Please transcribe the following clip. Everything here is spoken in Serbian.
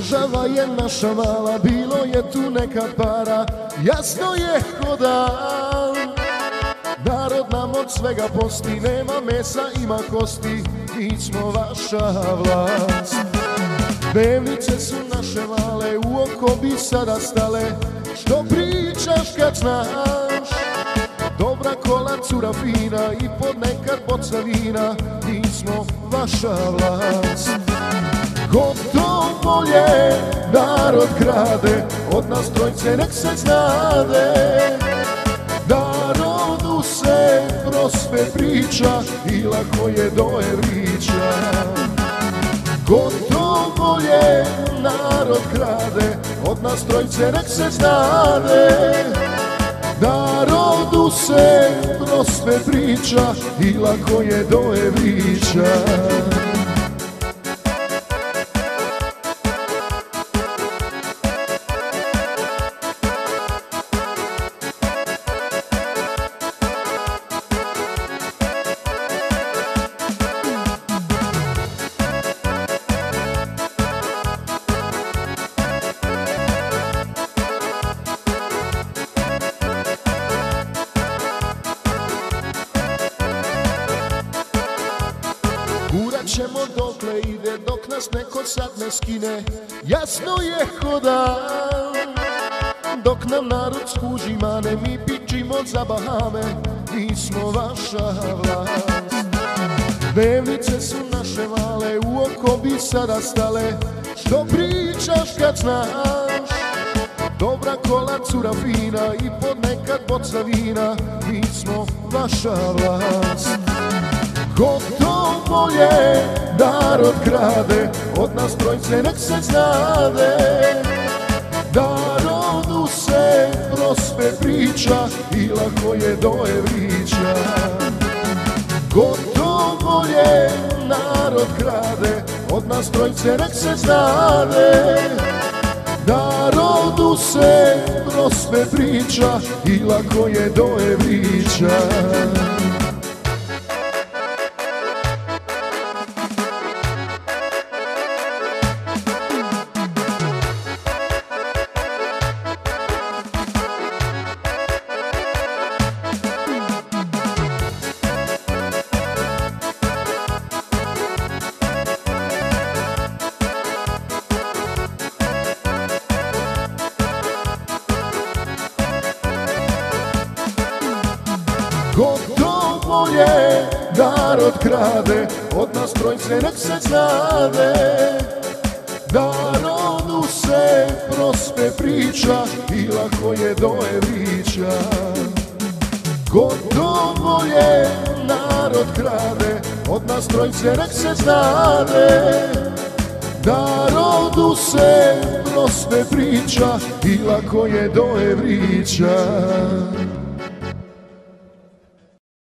Država je naša mala, bilo je tu neka para, jasno je ko dan. Narod nam od svega posti, nema mesa, ima kosti, mi smo vaša vlast. Dnevnice su naše male, u oko bi sada stale, što pričaš kad znaš? Dobra kola, cura fina i ponekad boca vina, mi smo vaša vlast. Gotovo je, narod krade, od nas trojce nek se znade. Narodu se prospe priča i lako je do evrića. Gotovo je, narod krade, od nas trojce nek se znade. Narodu se prospe priča i lako je do evrića. Gurat ćemo dokle ide, dok nas neko sad ne skine, jasno je ko dan. Dok nam narod skuži mane, mi pičimo za Bahame, mi smo vaša vlast. Dnevnice su naše male, u oko bi sada stale, što pričaš kad znaš? Dobra kola, cura fina i ponekad boca vina, mi smo vaša vlast. Gotovo je, narod krade, od nas trojce nek se znade. Narodu se prospe priča i lako je do evrića. Gotovo je, narod krade, od nas trojce nek se znade. Narodu se prospe priča i lako je do evrića. Gotovo je, narod krade, od nas trojce nek se znade. Narodu se prospe priča i lako je do evrića. Gotovo je, narod krade, od nas trojce nek se znade. Narodu se prospe priča i lako je do evrića.